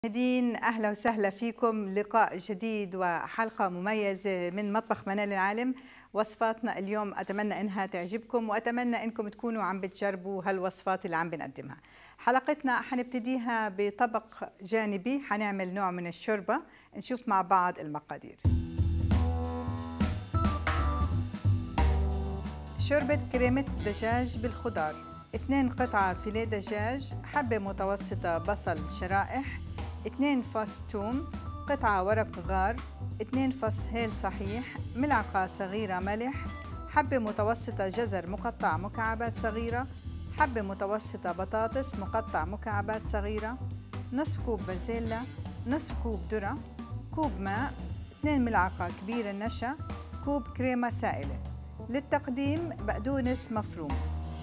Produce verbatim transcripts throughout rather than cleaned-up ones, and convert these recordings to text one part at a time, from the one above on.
مشاهدين، أهلا وسهلا فيكم. لقاء جديد وحلقة مميزة من مطبخ منال العالم. وصفاتنا اليوم أتمنى إنها تعجبكم وأتمنى إنكم تكونوا عم بتجربوا هالوصفات اللي عم بنقدمها. حلقتنا حنبتديها بطبق جانبي، حنعمل نوع من الشوربة. نشوف مع بعض المقادير. شوربة كريمة دجاج بالخضار: اثنين قطعة فيليه دجاج، حبة متوسطة بصل شرائح، اثنين فص ثوم، قطعة ورق غار، اثنين فص هيل صحيح، ملعقة صغيرة ملح، حبة متوسطة جزر مقطع مكعبات صغيرة، حبة متوسطة بطاطس مقطع مكعبات صغيرة، نصف كوب بازيلا، نصف كوب ذرة، كوب ماء، اثنين ملعقة كبيرة نشا، كوب كريمة سائلة. للتقديم بقدونس مفروم.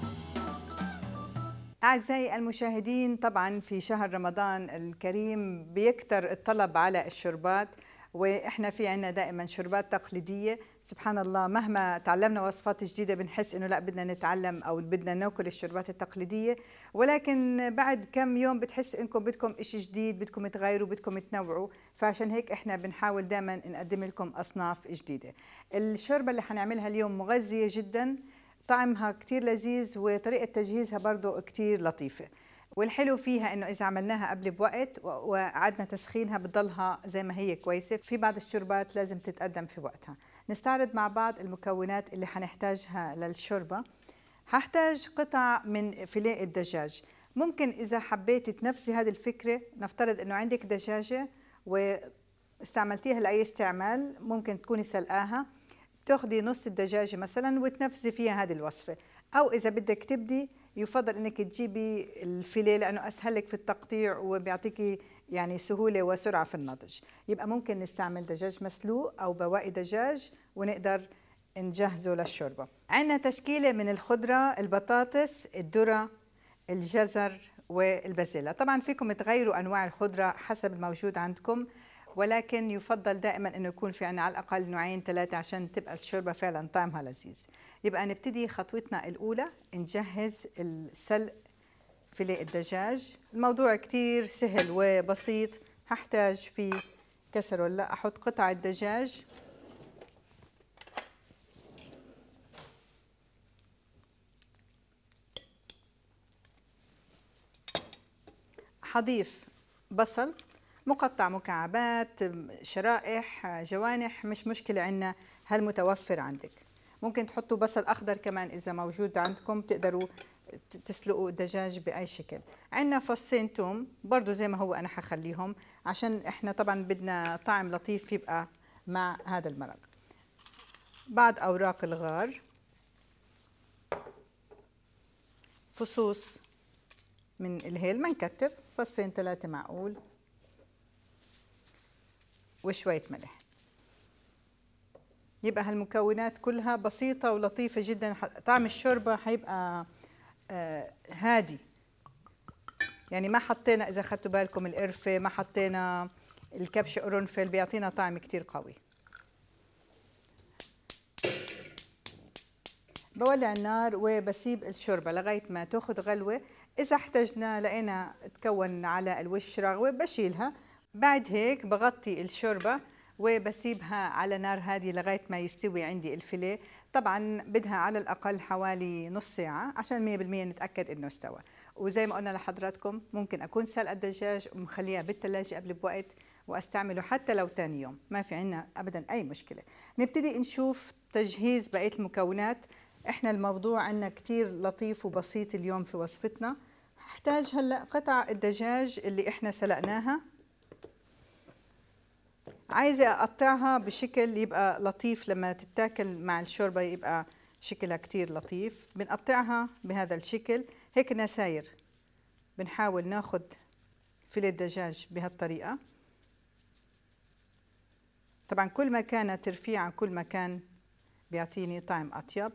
أعزائي المشاهدين، طبعا في شهر رمضان الكريم بيكتر الطلب على الشربات، وإحنا في عنا دائما شربات تقليدية. سبحان الله، مهما تعلمنا وصفات جديدة بنحس إنه لا، بدنا نتعلم أو بدنا ناكل الشربات التقليدية، ولكن بعد كم يوم بتحس إنكم بدكم إشي جديد، بدكم تغيروا، بدكم تنوعوا. فعشان هيك إحنا بنحاول دائما نقدم لكم أصناف جديدة. الشوربة اللي حنعملها اليوم مغذية جدا، طعمها كتير لذيذ، وطريقة تجهيزها برضو كتير لطيفة. والحلو فيها انه اذا عملناها قبل بوقت وقعدنا تسخينها بتضلها زي ما هي كويسة. في بعض الشوربات لازم تتقدم في وقتها. نستعرض مع بعض المكونات اللي حنحتاجها للشوربة. هحتاج قطع من فيليه الدجاج. ممكن اذا حبيتي تنفذي هذه الفكرة، نفترض انه عندك دجاجة واستعملتيها لاي استعمال، ممكن تكوني سلقاها، تاخذي نص الدجاجة مثلا وتنفذي فيها هذه الوصفة. أو إذا بدك تبدي، يفضل إنك تجيبي الفيليه لأنه أسهل لك في التقطيع وبيعطيكي يعني سهولة وسرعة في النضج. يبقى ممكن نستعمل دجاج مسلوق أو بواقي دجاج ونقدر نجهزه للشوربة. عندنا تشكيلة من الخضرة: البطاطس، الذرة، الجزر، والبازيلا. طبعا فيكم تغيروا أنواع الخضرة حسب الموجود عندكم، ولكن يفضل دائما انه يكون في عنا على الاقل نوعين ثلاثه عشان تبقى الشوربه فعلا طعمها لذيذ. يبقى نبتدي خطوتنا الاولى، نجهز السلق فيليه الدجاج. الموضوع كتير سهل وبسيط. هحتاج في كسرولة احط قطع الدجاج، حضيف بصل مقطع مكعبات، شرائح، جوانح، مش مشكلة عنا هالمتوفر عندك. ممكن تحطوا بصل أخضر كمان إذا موجود عندكم، تقدروا تسلقوا الدجاج بأي شكل. عنا فصين توم برضو زي ما هو، أنا حخليهم عشان إحنا طبعا بدنا طعم لطيف يبقى مع هذا المرق. بعض أوراق الغار، فصوص من الهيل، ما نكتر، فصين ثلاثة معقول، وشوية ملح. يبقى هالمكونات كلها بسيطة ولطيفة جدا. طعم الشوربة حيبقى آه هادي، يعني ما حطينا، إذا أخذتوا بالكم، القرفة، ما حطينا الكبش قرنفل، بيعطينا طعم كتير قوي. بولع النار وبسيب الشوربة لغاية ما تاخد غلوة. إذا احتجنا لقينا تكون على الوش رغوة بشيلها. بعد هيك بغطي الشوربة وبسيبها على نار هادية لغاية ما يستوي عندي الفيليه. طبعا بدها على الأقل حوالي نص ساعة عشان مية بالمية نتأكد إنه استوى. وزي ما قلنا لحضراتكم، ممكن أكون سلقة الدجاج ومخليها بالثلاجة قبل بوقت واستعمله حتى لو تاني يوم، ما في عنا أبدا أي مشكلة. نبتدي نشوف تجهيز بقية المكونات. احنا الموضوع عنا كتير لطيف وبسيط اليوم في وصفتنا. هحتاج هلا قطع الدجاج اللي احنا سلقناها، عايزة اقطعها بشكل يبقى لطيف لما تتاكل مع الشوربة، يبقى شكلها كتير لطيف. بنقطعها بهذا الشكل هيك نساير. بنحاول ناخد فيليه الدجاج بهالطريقة. طبعا كل ما كانت رفيعة كل ما كان بيعطيني طعم أطيب.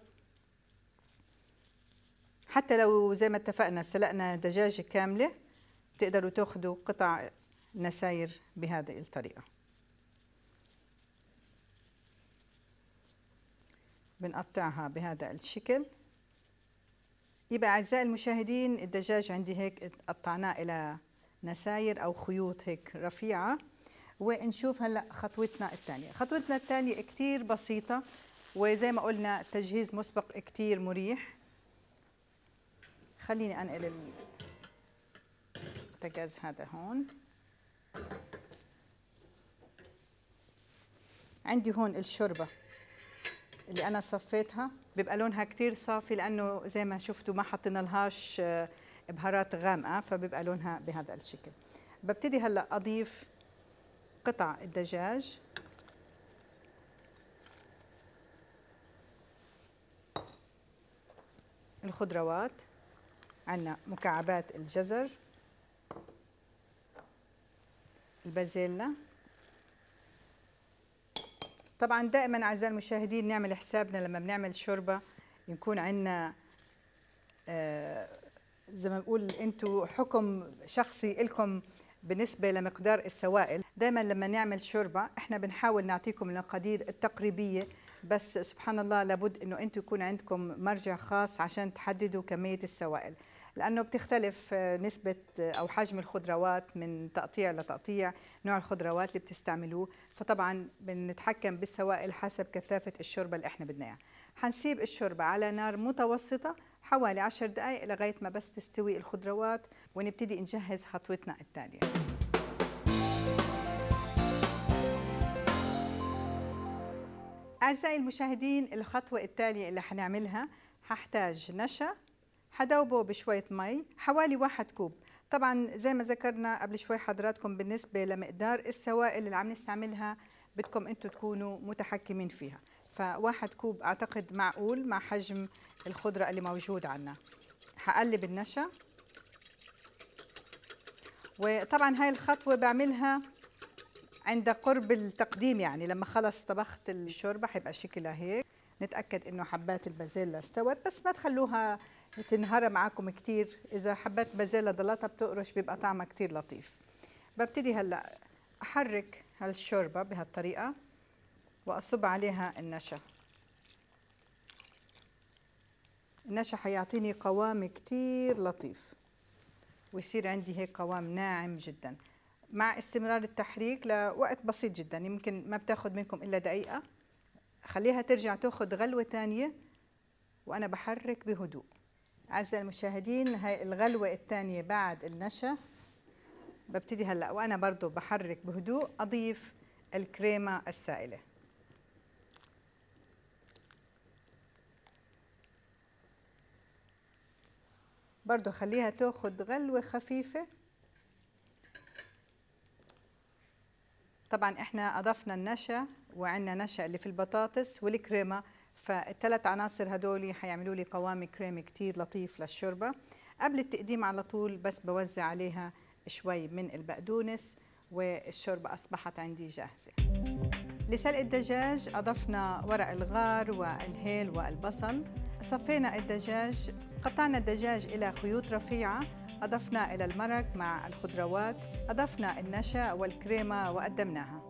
حتى لو زي ما اتفقنا سلقنا دجاجة كاملة، بتقدروا تاخدوا قطع نساير بهذه الطريقة. بنقطعها بهذا الشكل. يبقى أعزائي المشاهدين، الدجاج عندي هيك قطعناه إلى نساير أو خيوط هيك رفيعة. ونشوف هلأ خطوتنا الثانية. خطوتنا الثانية كتير بسيطة، وزي ما قلنا تجهيز مسبق كتير مريح. خليني أنقل البوتاجاز هذا هون. عندي هون الشوربة اللي أنا صفيتها، بيبقى لونها كتير صافي لأنه زي ما شفتوا ما حطينا لهاش بهارات غامقة، فبيبقى لونها بهذا الشكل. ببتدي هلأ أضيف قطع الدجاج، الخضروات، عندنا مكعبات الجزر، البازيلا. طبعا دائما اعزائي المشاهدين نعمل حسابنا لما بنعمل شوربه يكون عندنا آه زي ما بقول انتم حكم شخصي لكم بالنسبه لمقدار السوائل. دائما لما نعمل شوربه احنا بنحاول نعطيكم المقادير التقريبيه، بس سبحان الله لابد انه انتم يكون عندكم مرجع خاص عشان تحددوا كميه السوائل، لأنه بتختلف نسبة أو حجم الخضروات من تقطيع لتقطيع، نوع الخضروات اللي بتستعملوه، فطبعا بنتحكم بالسوائل حسب كثافة الشوربة اللي احنا بدنا اياها. حنسيب الشوربة على نار متوسطة حوالي عشر دقائق لغاية ما بس تستوي الخضروات، ونبتدي نجهز خطوتنا التالية. أعزائي المشاهدين، الخطوة التالية اللي حنعملها ححتاج نشا، حدوبه بشوية مي حوالي واحد كوب. طبعا زي ما ذكرنا قبل شوي حضراتكم بالنسبة لمقدار السوائل اللي عم نستعملها بدكم انتم تكونوا متحكمين فيها، فواحد كوب اعتقد معقول مع حجم الخضرة اللي موجود عنا. حقلب النشا، وطبعا هاي الخطوة بعملها عند قرب التقديم، يعني لما خلص طبخت الشوربة حيبقى شكلها هيك. نتأكد انه حبات البازيلا استوت، بس ما تخلوها تنهرى معاكم كتير. اذا حبات بازيلا ضلتها بتقرش بيبقى طعمها كتير لطيف. ببتدي هلا احرك هالشوربه بهالطريقه واصب عليها النشا. النشا حيعطيني قوام كتير لطيف ويصير عندي هيك قوام ناعم جدا. مع استمرار التحريك لوقت بسيط جدا، يمكن ما بتاخد منكم الا دقيقه. خليها ترجع تاخد غلوه ثانيه وانا بحرك بهدوء. أعزائي المشاهدين، هاي الغلوة الثانية بعد النشا. ببتدي هلأ وأنا برضو بحرك بهدوء أضيف الكريمة السائلة. برضو خليها تاخد غلوة خفيفة. طبعا احنا أضفنا النشا وعندنا نشا اللي في البطاطس والكريمة، فالثلاث عناصر هدول حيعملوا لي قوام كريمي كتير لطيف للشوربة. قبل التقديم على طول بس بوزع عليها شوي من البقدونس والشوربة أصبحت عندي جاهزة. لسلق الدجاج أضفنا ورق الغار والهيل والبصل. صفينا الدجاج، قطعنا الدجاج إلى خيوط رفيعة، أضفنا إلى المرق مع الخضروات، أضفنا النشا والكريمة وقدمناها.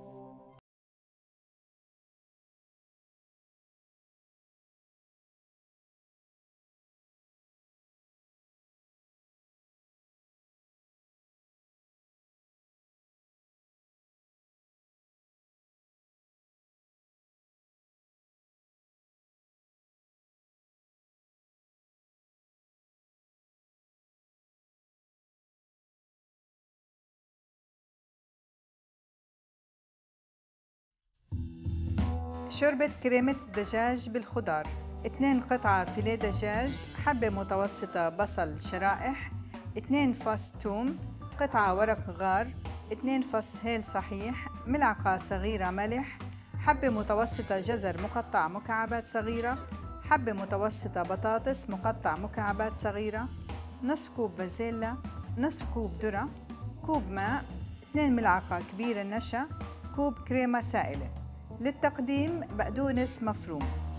شوربة كريمة دجاج بالخضار: اثنين قطعة فيليه دجاج، حبة متوسطة بصل شرائح، اثنين فص ثوم، قطعة ورق غار، اثنين فص هيل صحيح، ملعقة صغيرة ملح، حبة متوسطة جزر مقطع مكعبات صغيرة، حبة متوسطة بطاطس مقطع مكعبات صغيرة، نصف كوب بازيلا، نصف كوب ذرة، كوب ماء، اثنين ملعقة كبيرة نشا، كوب كريمة سائلة. للتقديم بقدونس مفروم.